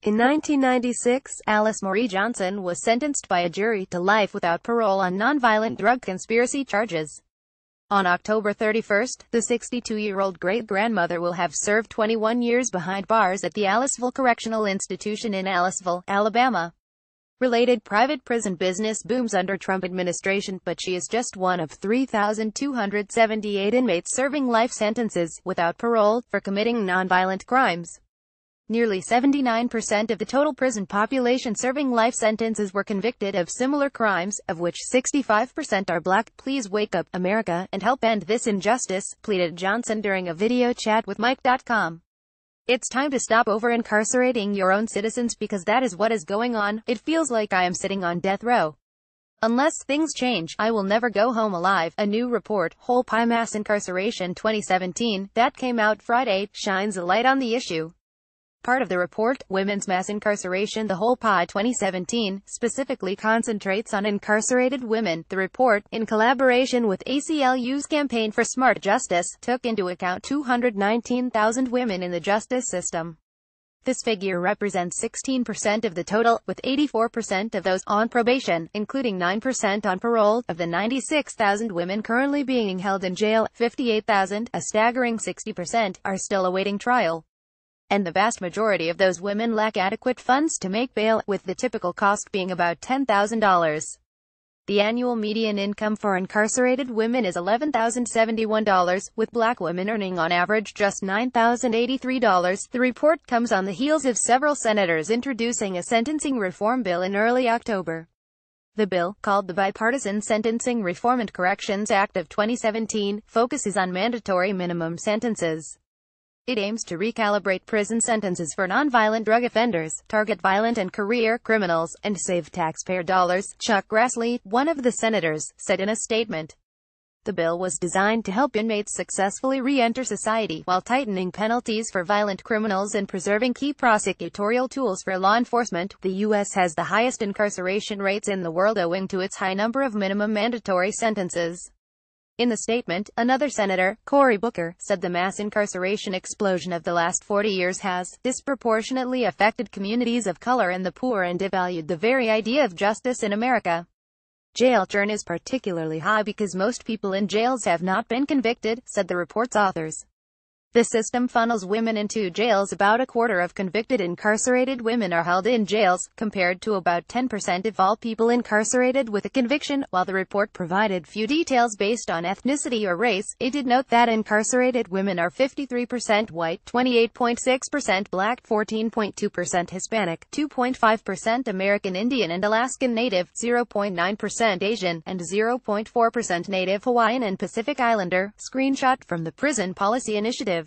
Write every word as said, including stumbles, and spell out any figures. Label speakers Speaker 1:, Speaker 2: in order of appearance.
Speaker 1: In nineteen ninety-six, Alice Marie Johnson was sentenced by a jury to life without parole on nonviolent drug conspiracy charges. On October thirty-first, the sixty-two-year-old great-grandmother will have served twenty-one years behind bars at the Aliceville Correctional Institution in Aliceville, Alabama. Related private prison business booms under Trump administration, but she is just one of three thousand two hundred seventy-eight inmates serving life sentences, without parole, for committing nonviolent crimes. Nearly seventy-nine percent of the total prison population serving life sentences were convicted of similar crimes, of which sixty-five percent are black. Please wake up, America, and help end this injustice, pleaded Johnson during a video chat with Mike dot com. It's time to stop over-incarcerating your own citizens because that is what is going on. It feels like I am sitting on death row. Unless things change, I will never go home alive. A new report, Whole Pie Mass Incarceration twenty seventeen, that came out Friday, shines a light on the issue. Part of the report, Women's Mass Incarceration, the Whole Pie twenty seventeen, specifically concentrates on incarcerated women. The report, in collaboration with A C L U's Campaign for Smart Justice, took into account two hundred nineteen thousand women in the justice system. This figure represents sixteen percent of the total, with eighty-four percent of those on probation, including nine percent on parole. Of the ninety-six thousand women currently being held in jail, fifty-eight thousand, a staggering sixty percent, are still awaiting trial. And the vast majority of those women lack adequate funds to make bail, with the typical cost being about ten thousand dollars. The annual median income for incarcerated women is eleven thousand seventy-one dollars, with black women earning on average just nine thousand eighty-three dollars. The report comes on the heels of several senators introducing a sentencing reform bill in early October. The bill, called the Bipartisan Sentencing Reform and Corrections Act of twenty seventeen, focuses on mandatory minimum sentences. It aims to recalibrate prison sentences for nonviolent drug offenders, target violent and career criminals, and save taxpayer dollars, Chuck Grassley, one of the senators, said in a statement. The bill was designed to help inmates successfully re-enter society, while tightening penalties for violent criminals and preserving key prosecutorial tools for law enforcement. The U S has the highest incarceration rates in the world owing to its high number of minimum mandatory sentences. In the statement, another senator, Cory Booker, said the mass incarceration explosion of the last forty years has disproportionately affected communities of color and the poor and devalued the very idea of justice in America. Jail churn is particularly high because most people in jails have not been convicted, said the report's authors. The system funnels women into jails. About a quarter of convicted incarcerated women are held in jails, compared to about ten percent of all people incarcerated with a conviction. While the report provided few details based on ethnicity or race, it did note that incarcerated women are fifty-three percent white, twenty-eight point six percent black, fourteen point two percent Hispanic, two point five percent American Indian and Alaskan Native, zero point nine percent Asian, and zero point four percent Native Hawaiian and Pacific Islander. Screenshot from the Prison Policy Initiative.